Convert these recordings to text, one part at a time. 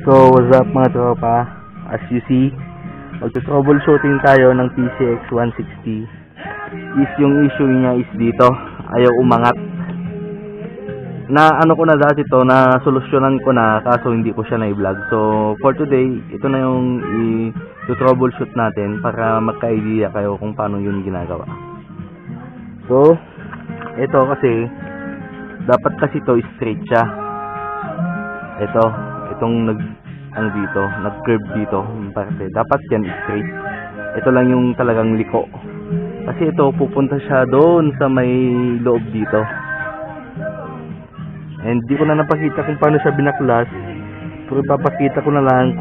So, what's up mga tropa? As you see, magto-troubleshooting tayo ng PCX 160. Yung issue niya is dito, ayaw umangat. Na ano ko na dati to, na solusyonan ko na, kaso hindi ko siya na-vlog. So, for today, ito na yung i-troubleshoot natin para magka-idea kayo kung paano yun ginagawa. So, ito kasi, dapat kasi to straight siya. Itong dito, nag-curve dito yung parte. Dapat yan straight. Ito lang yung talagang liko. Kasi ito pupunta siya doon sa may loob dito. And di ko na napakita kung paano siya binaklas. Pero papakita ko na lang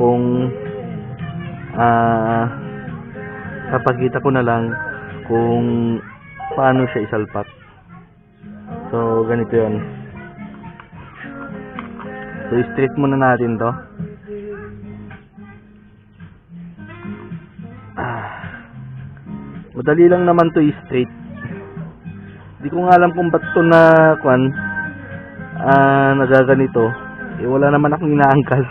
kung paano siya isalpak. So ganito 'yon. So straight muna natin 'to. Madali lang naman 'to straight. Di ko nga alam kung ba't 'to na nagaganito. Wala naman akong inaangkas.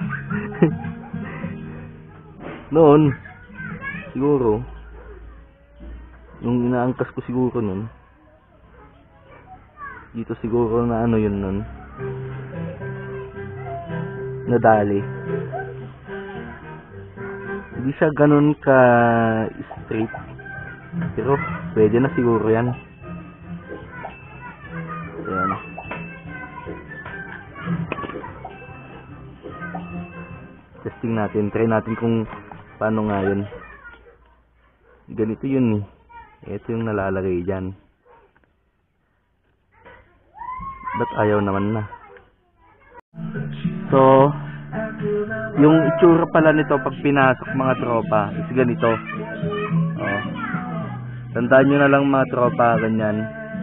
Noon siguro yung inaangkas ko siguro noon. Dito siguro na ano yun noon. Nadali. Hindi siya ganun ka straight. Pero pwede na siguro yan. Ayan. Testing natin. Try natin kung paano nga yun. Ganito yun eh. Ito yung nalalagay dyan. Ba't ayaw naman na? So, yung itsura pala nito pag pinasok mga tropa is ganito. Tandaan nyo na lang mga tropa, ganyan.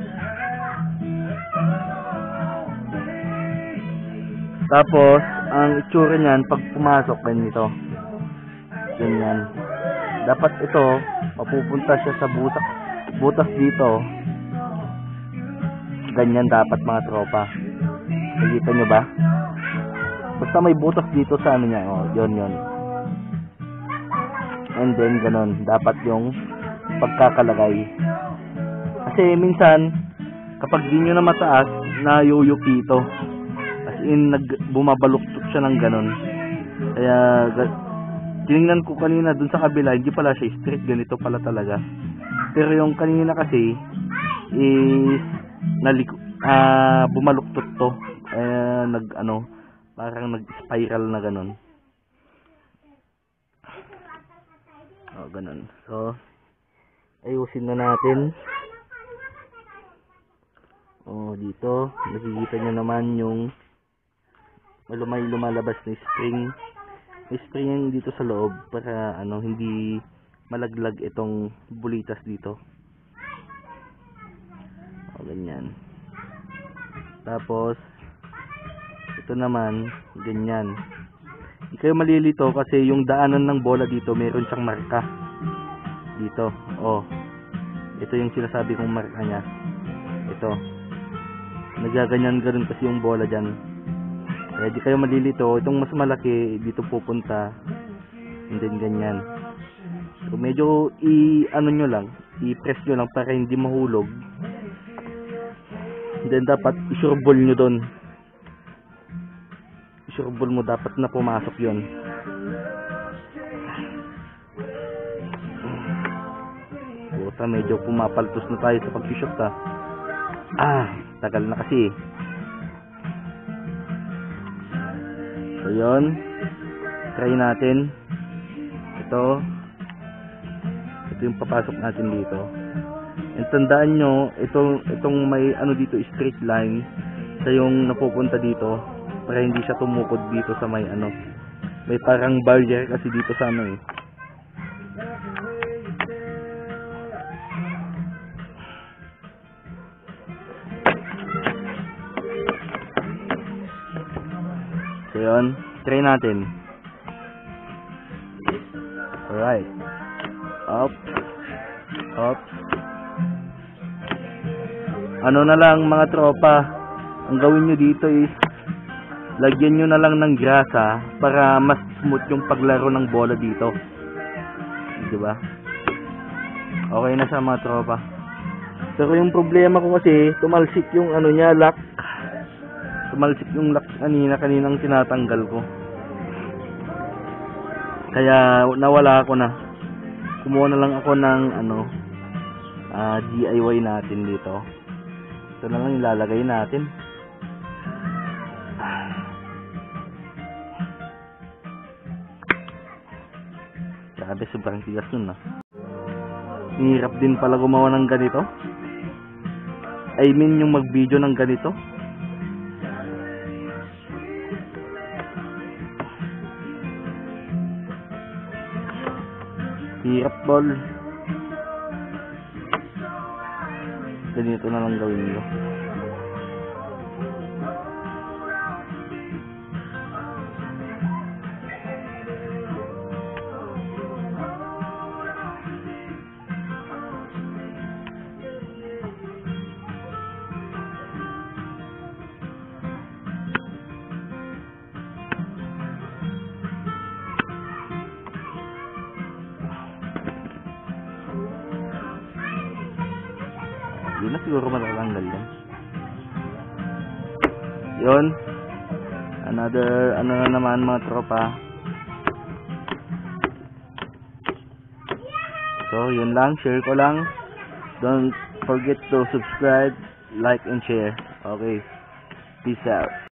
Tapos, ang itsura niyan pag pumasok ganito. Ganyan. Dapat ito, mapupunta siya sa butas dito. Ganyan dapat mga tropa. Nakikita nyo ba? Basta may butas dito sa ano niya. Yun. And then, ganun. Dapat yung pagkakalagay. Kasi minsan, kapag di nyo na mataas, nayuyuki ito. As in, bumabaluktot siya ng ganun. Kaya, tinignan ko kanina dun sa kabila, hindi pala siya straight. Ganito pala talaga. Pero yung kanina kasi, is, bumaluktot to. Parang nag-spiral na ganun. Ganun. So, ayusin na natin. Dito, nakikita nyo naman yung may lumalabas na spring. May spring dito sa loob para hindi malaglag itong bulitas dito. Ganyan. Tapos ito naman, ganyan. Hindi kayo malilito kasi yung daanan ng bola dito, meron siyang marka. Dito, ito yung sinasabi kong marka niya. Ito. Nagaganyan ganun kasi yung bola dyan. Kaya di kayo malilito. Itong mas malaki, dito pupunta. And then ganyan. So medyo i-press nyo lang para hindi mahulog. And then dapat i-sureball nyo doon. I-sureball mo, dapat na pumasok yon. Medyo pumapaltos na tayo sa pag-shoot tagal na kasi. So yun, try natin. Ito yung papasok natin dito. And tandaan nyo, itong may dito straight line sa yung napupunta dito para hindi siya tumukod dito sa may may parang barrier kasi dito sa So yun, try natin. Alright. Up. Ano na lang mga tropa, ang gawin nyo dito is lagyan nyo na lang ng grasa para mas smooth yung paglaro ng bola dito. Diba? Okay na siya mga tropa. Pero yung problema ko kasi, tumalsik yung ano niya, lock. Tumalsik yung lock kaninang tinatanggal ko. Kaya nawala ako na. Kumuha na lang ako ng DIY natin dito. Ito na lang ilalagay natin. Grabe, sobrang tigas nun Hirap din pala gumawa ng ganito. I mean yung mag-video ng ganito. Hirap tol. Ganito na lang gawin nyo. Yun na siguro matatanggal yan. Yun. Another, na naman mga tropa. So, yun lang. Share ko lang. Don't forget to subscribe, like, and share. Okay. Peace out.